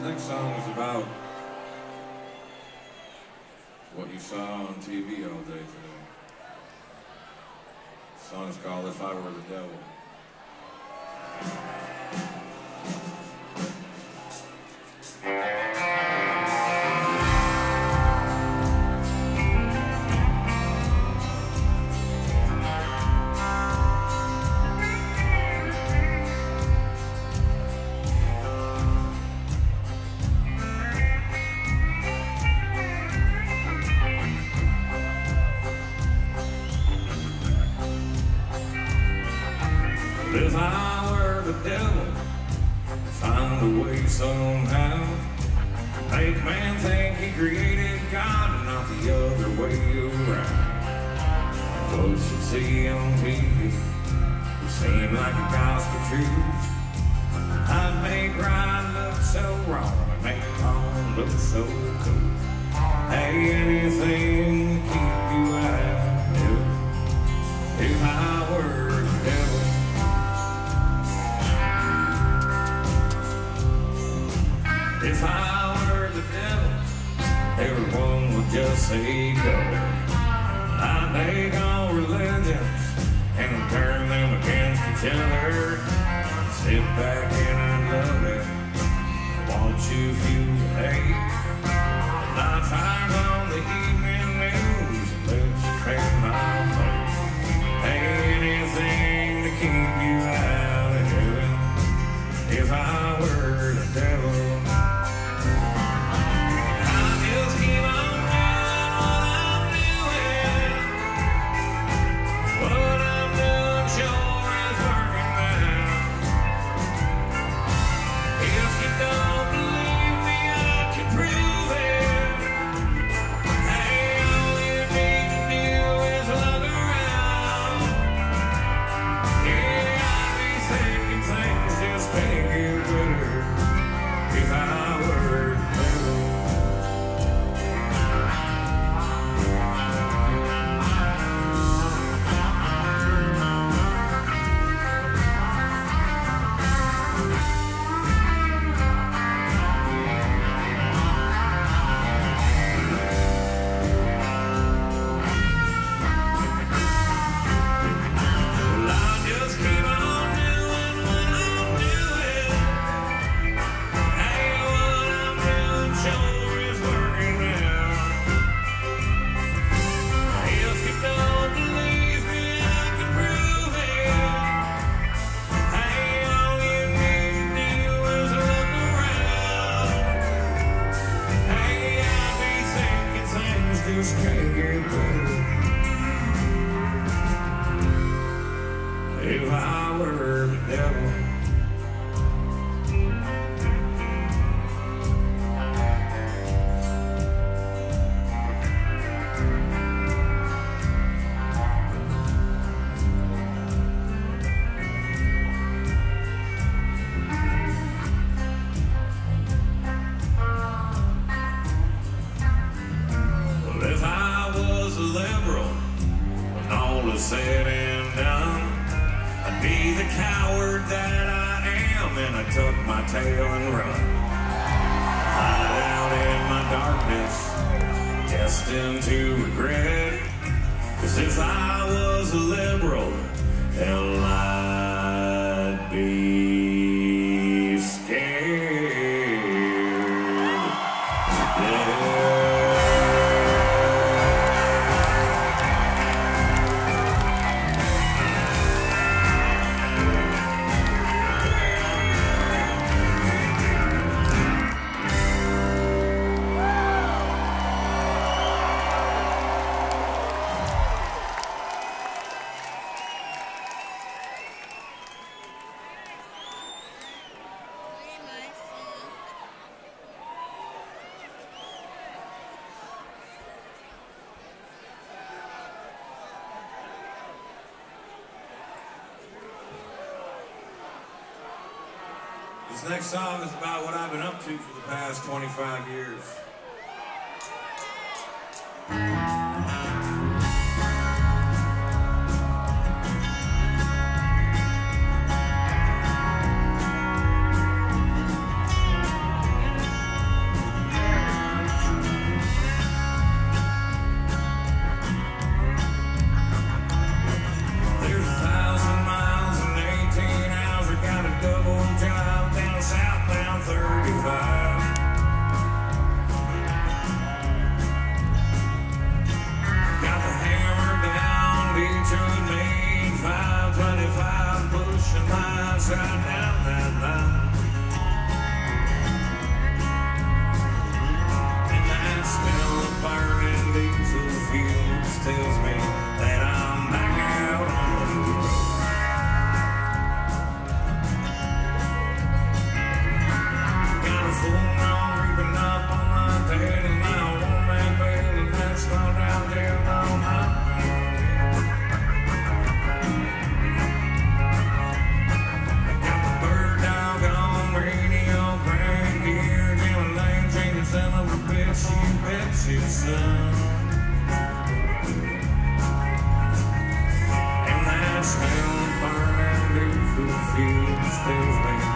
Next song is about what you saw on TV all day today. The song is called If I Were the Devil. If I were the devil, find a way somehow to make man think he created God and not the other way around. What you see on TV would seem like a gospel truth. I'd make right look so wrong and make wrong look so cool. Hey, anything to keep you out of heaven. If I were the devil, if I were the devil, everyone would just say go. I'd take all religions and turn them against each other. Sit back and I'd love it, watch you feel the hate. And I'd find on the evening news and let you fade my face. Hey, anything to keep you out of heaven. If I were the devil, just can't get better. If I were the devil, if I was a liberal, when all is said and done, I'd be the coward that I am, and I'd tuck my tail and run. Hide out in my darkness, destined to regret. 'Cause if I was a liberal, hell, I'd be scared to death. This next song is about what I've been up to for the past 25 years. full on creeping up on my tail, and I want that bell, and that's gone down there on my son of a bitch, you bet you, son. And that smell of burning diesel fuel stays me